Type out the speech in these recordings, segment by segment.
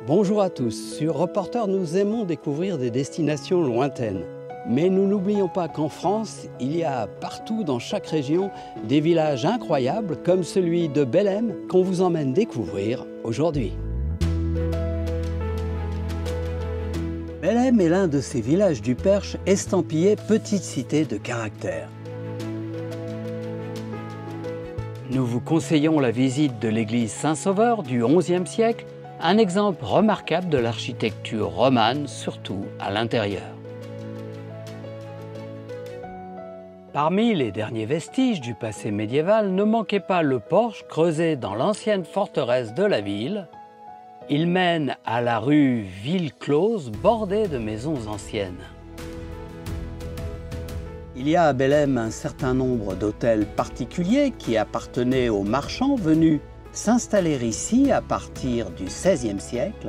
Bonjour à tous, sur Reporter nous aimons découvrir des destinations lointaines. Mais nous n'oublions pas qu'en France, il y a partout dans chaque région des villages incroyables comme celui de Belém qu'on vous emmène découvrir aujourd'hui. Belém est l'un de ces villages du Perche estampillés petite cité de caractère. Nous vous conseillons la visite de l'église Saint-Sauveur du XIe siècle, un exemple remarquable de l'architecture romane, surtout à l'intérieur. Parmi les derniers vestiges du passé médiéval, ne manquez pas le porche creusé dans l'ancienne forteresse de la ville. Il mène à la rue Ville-Close, bordée de maisons anciennes. Il y a à Belém un certain nombre d'hôtels particuliers qui appartenaient aux marchands venus s'installer ici à partir du XVIe siècle.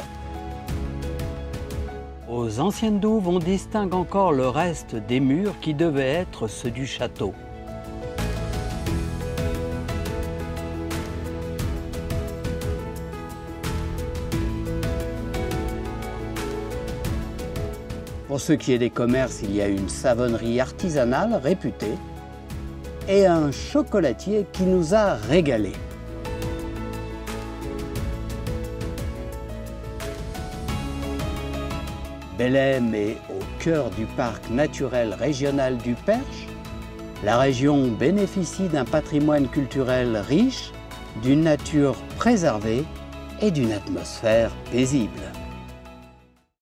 Aux anciennes douves, on distingue encore le reste des murs qui devaient être ceux du château. Pour ce qui est des commerces, il y a une savonnerie artisanale réputée et un chocolatier qui nous a régalés. Belém est au cœur du parc naturel régional du Perche. La région bénéficie d'un patrimoine culturel riche, d'une nature préservée et d'une atmosphère paisible.